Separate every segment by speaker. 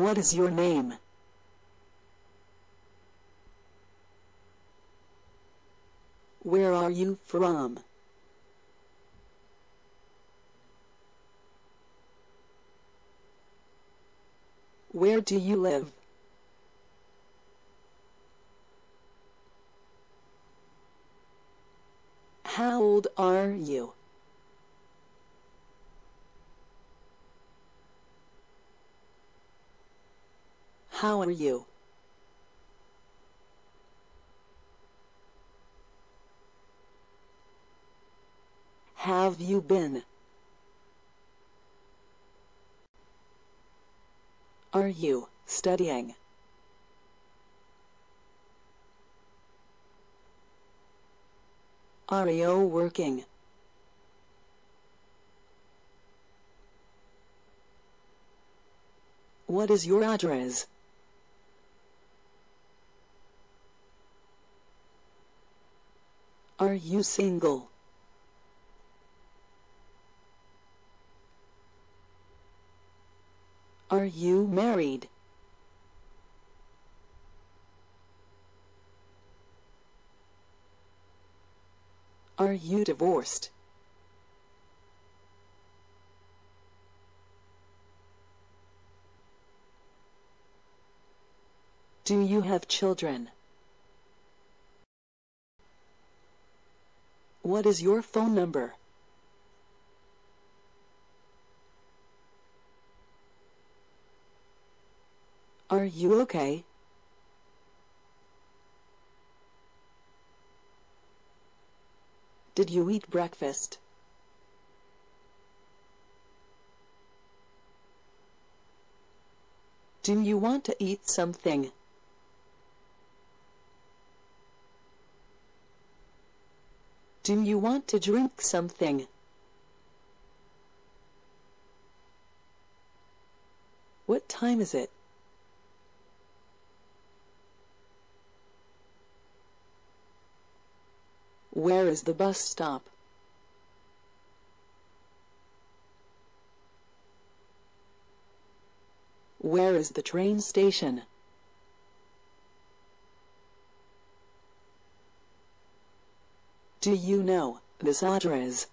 Speaker 1: What is your name? Where are you from? Where do you live? How old are you? How are you? Have you been? Are you studying? Are you working? What is your address? Are you single? Are you married? Are you divorced? Do you have children? What is your phone number? Are you okay? Did you eat breakfast? Do you want to eat something? Do you want to drink something? What time is it? Where is the bus stop? Where is the train station? Do you know this address?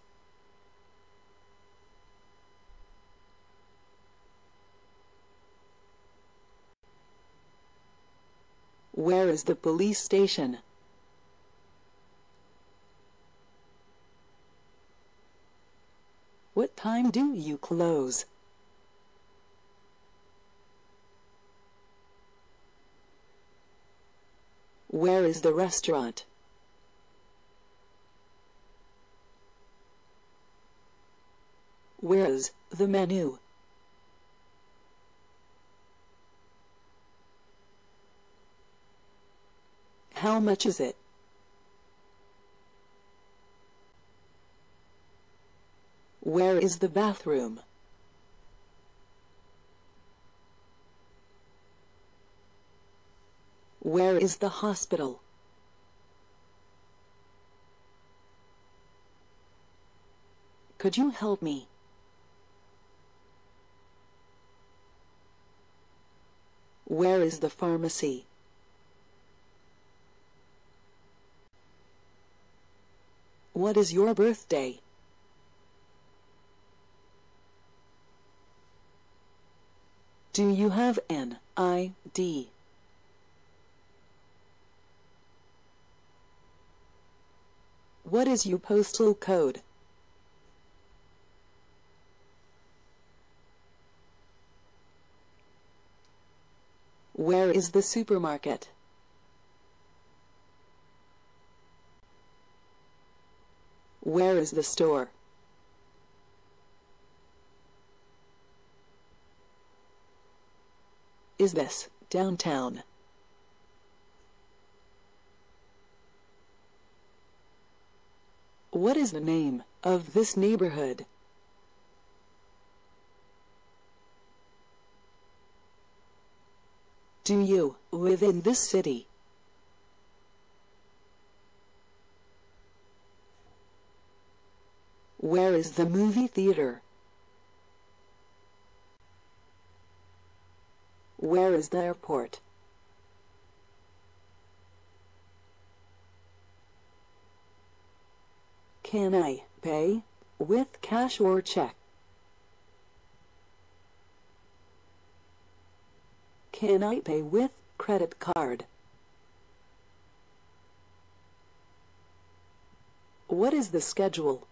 Speaker 1: Where is the police station? What time do you close? Where is the restaurant? Where is the menu? How much is it? Where is the bathroom? Where is the hospital? Could you help me? Where is the pharmacy? What is your birthday? Do you have an ID? What is your postal code? Where is the supermarket? Where is the store? Is this downtown? What is the name of this neighborhood? Do you live in this city? Where is the movie theater? Where is the airport? Can I pay with cash or check? Can I pay with credit card? What is the schedule?